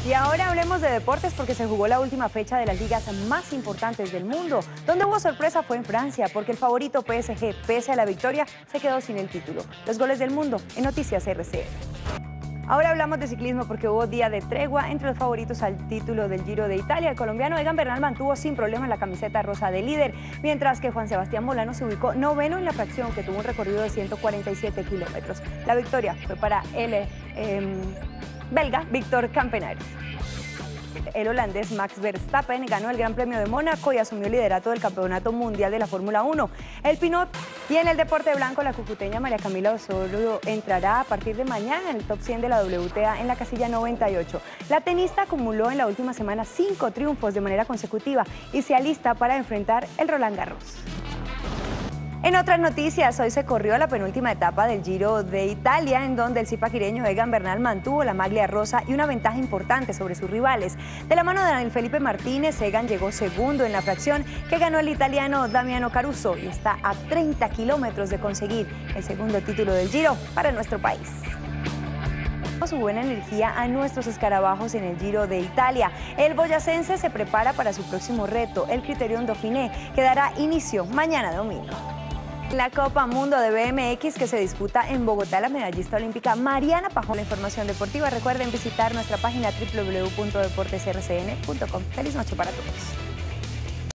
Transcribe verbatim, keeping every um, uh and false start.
Y ahora hablemos de deportes porque se jugó la última fecha de las ligas más importantes del mundo. Donde hubo sorpresa fue en Francia porque el favorito P S G, pese a la victoria, se quedó sin el título. Los goles del mundo en Noticias R C N. Ahora hablamos de ciclismo porque hubo día de tregua entre los favoritos al título del Giro de Italia. El colombiano Egan Bernal mantuvo sin problemas la camiseta rosa de líder, mientras que Juan Sebastián Molano se ubicó noveno en la fracción, que tuvo un recorrido de ciento cuarenta y siete kilómetros. La victoria fue para el eh, belga Víctor Campenaerts. El holandés Max Verstappen ganó el Gran Premio de Mónaco y asumió el liderato del Campeonato Mundial de la Fórmula uno. El Pinot. Y en el deporte blanco, la cucuteña María Camila Osorio entrará a partir de mañana en el top cien de la W T A en la casilla noventa y ocho. La tenista acumuló en la última semana cinco triunfos de manera consecutiva y se alista para enfrentar el Roland Garros. En otras noticias, hoy se corrió la penúltima etapa del Giro de Italia, en donde el zipaquireño Egan Bernal mantuvo la maglia rosa y una ventaja importante sobre sus rivales. De la mano de Daniel Felipe Martínez, Egan llegó segundo en la fracción que ganó el italiano Damiano Caruso y está a treinta kilómetros de conseguir el segundo título del Giro para nuestro país. Su buena energía a nuestros escarabajos en el Giro de Italia. El boyacense se prepara para su próximo reto, el Criterium Dauphiné, que dará inicio mañana domingo. La Copa Mundo de B M X que se disputa en Bogotá, la medallista olímpica Mariana Pajón. La información deportiva, recuerden visitar nuestra página w w w punto deportes r c n punto com. Feliz noche para todos.